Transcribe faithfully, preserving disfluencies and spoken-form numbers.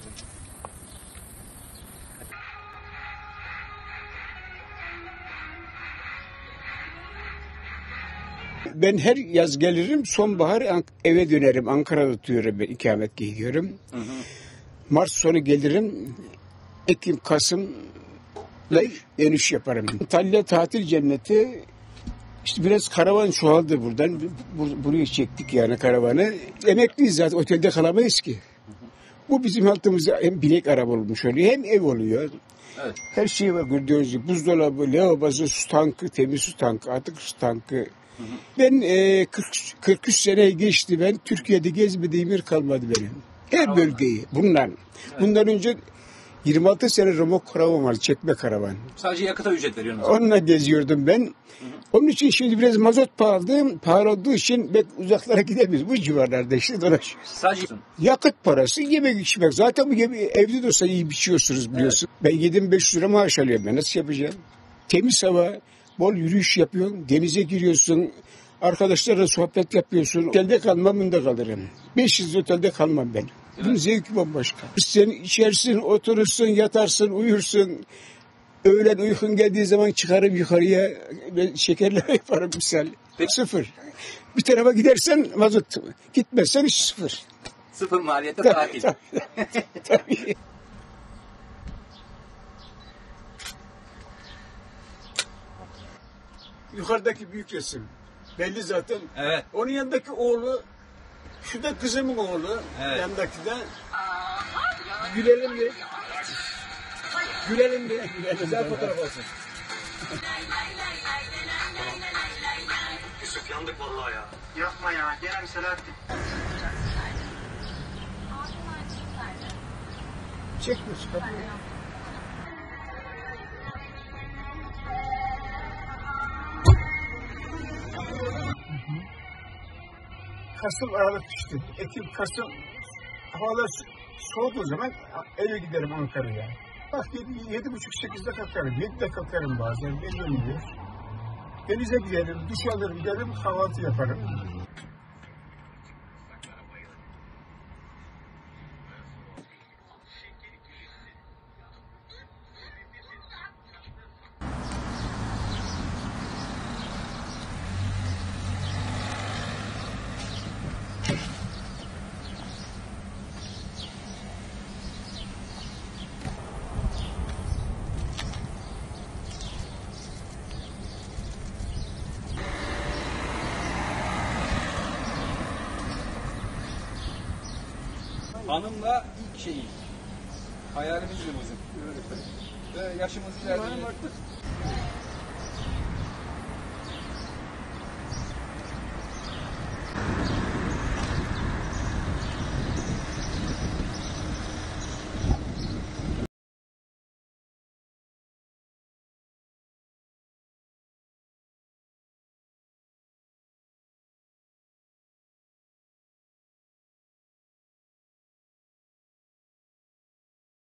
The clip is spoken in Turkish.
Ben her yaz gelirim, sonbahar eve dönerim. Ankara'da tutuyorum ben, ikamet gidiyorum. Hı hı. Mart sonu gelirim, Ekim, Kasım'la dönüş yaparım. Antalya tatil cenneti, işte biraz karavan çoğaldı buradan. Bur buraya çektik yani karavanı. Emekliyiz zaten, otelde kalamayız ki. Bu bizim altımızda hem binek araba olmuş oluyor, hem ev oluyor. Evet. Her şey var gördüğünüz gibi. Buzdolabı, lavabosu, su tankı, temiz su tankı, atık su tankı. Hı hı. Ben e, kırk, kırk üç sene geçti, ben Türkiye'de gezmediğim yer kalmadı benim. Her karavan bölgeyi bundan. Evet. Bundan önce yirmi altı sene remok karavan var, çekme karavan. Sadece yakıta ücret veriyorsunuz. Onunla geziyordum ben. Hı hı. Onun için şimdi biraz mazot pahalı, pahalı olduğu için ben uzaklara gidemiyoruz. Bu civarlarda işte dolaşıyoruz. Sadece yakıt parası, yemek içmek. Zaten bu yemeği evde de olsa iyi biçiyorsunuz biliyorsun. Evet. Ben yedi bin beş yüz lira maaş alıyorum, ben nasıl yapacağım? Temiz hava, bol yürüyüş yapıyorsun, denize giriyorsun, arkadaşlarla sohbet yapıyorsun. Otelde kalmam, bunda kalırım. beş yüz otelde kalmam ben. Evet. Bunun zevki bambaşka. Sen içersin, oturursun, yatarsın, uyursun. Öğlen uykun geldiği zaman çıkarım yukarıya, şekerleme yaparım misal. Peki. Sıfır. Bir tarafa gidersen mazot, gitmezsen hiç sıfır. Sıfır maliyette tatil. Tabii. Tabii. Yukarıdaki büyük resim belli zaten. Evet. Onun yanındaki oğlu, şu da kızımın oğlu, evet. Yanındaki de. Gülelim mi? Gülelim mi? Gülelim. Güzel fotoğraf olsun. Yusuf, yandık vallahi ya. Yapma ya, gene mi Selahattin? Çekmiyorsun kapıyı. Kasım Aralık işte. Ekim, Kasım havalar soğuduğu zaman eve giderim Ankara'ya. Bak yedi, yedi buçuk sekizde kalkarım, yedide kalkarım bazen, belli olmuyor. Denize giderim, duş alırım, giderim, kahvaltı yaparım. Hanımla ilk şeyi, hayalimiz bizim. Ve yaşımız ilerliyor.